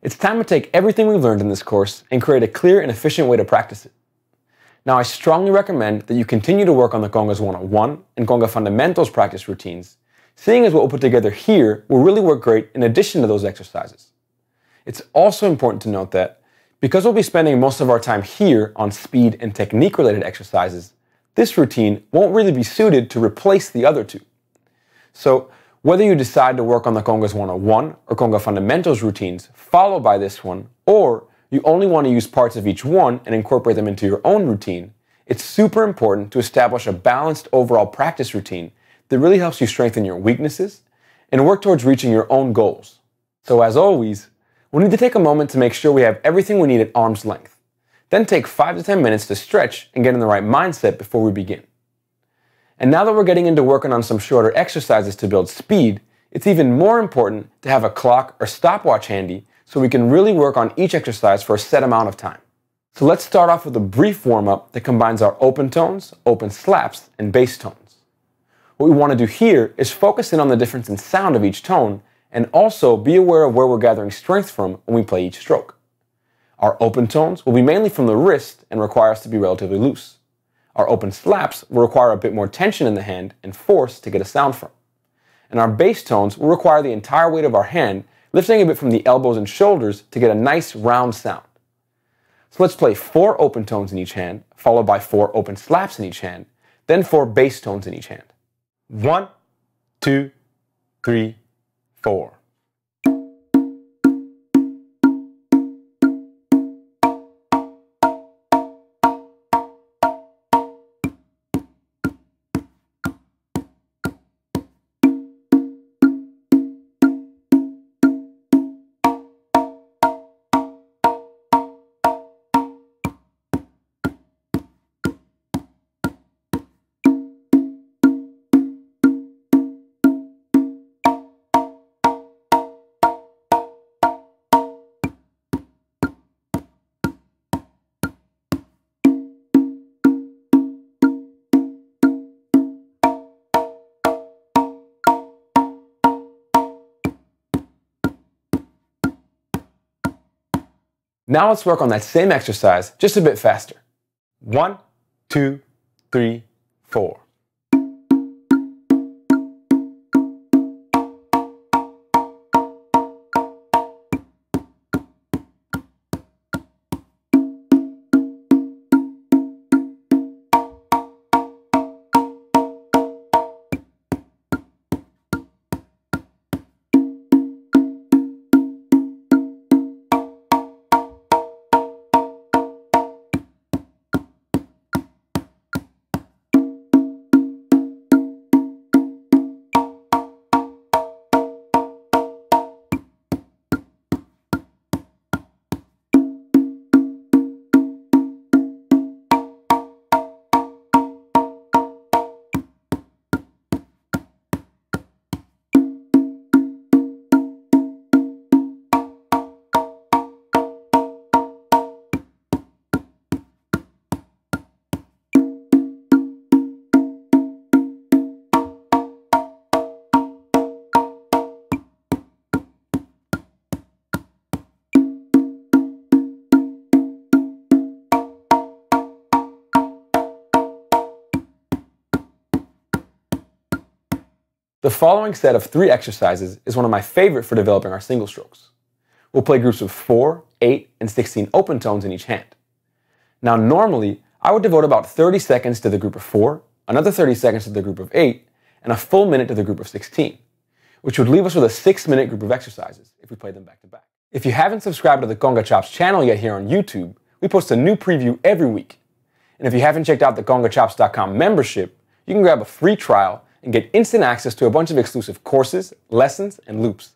It's time to take everything we've learned in this course and create a clear and efficient way to practice it. Now, I strongly recommend that you continue to work on the Congas 101 and Conga fundamentals practice routines, seeing as what we'll put together here will really work great in addition to those exercises. It's also important to note that because we'll be spending most of our time here on speed and technique related exercises, this routine won't really be suited to replace the other two. So whether you decide to work on the Congas 101 or Conga fundamentals routines followed by this one, or you only want to use parts of each one and incorporate them into your own routine, it's super important to establish a balanced overall practice routine that really helps you strengthen your weaknesses and work towards reaching your own goals. So as always, we need to take a moment to make sure we have everything we need at arm's length. Then take 5 to 10 minutes to stretch and get in the right mindset before we begin. And now that we're getting into working on some shorter exercises to build speed, it's even more important to have a clock or stopwatch handy so we can really work on each exercise for a set amount of time. So let's start off with a brief warm-up that combines our open tones, open slaps, and bass tones. What we want to do here is focus in on the difference in sound of each tone and also be aware of where we're gathering strength from when we play each stroke. Our open tones will be mainly from the wrist and require us to be relatively loose. Our open slaps will require a bit more tension in the hand and force to get a sound from. And our bass tones will require the entire weight of our hand, lifting a bit from the elbows and shoulders to get a nice round sound. So let's play 4 open tones in each hand, followed by 4 open slaps in each hand, then 4 bass tones in each hand. 1, 2, 3, 4. Now let's work on that same exercise just a bit faster. 1, 2, 3, 4. The following set of 3 exercises is one of my favorite for developing our single strokes. We'll play groups of 4, 8, and 16 open tones in each hand. Now normally, I would devote about 30 seconds to the group of 4, another 30 seconds to the group of 8, and a full minute to the group of 16, which would leave us with a 6-minute group of exercises if we play them back to back. If you haven't subscribed to the Conga Chops channel yet here on YouTube, we post a new preview every week. And if you haven't checked out the congachops.com membership, you can grab a free trial and get instant access to a bunch of exclusive courses, lessons, and loops.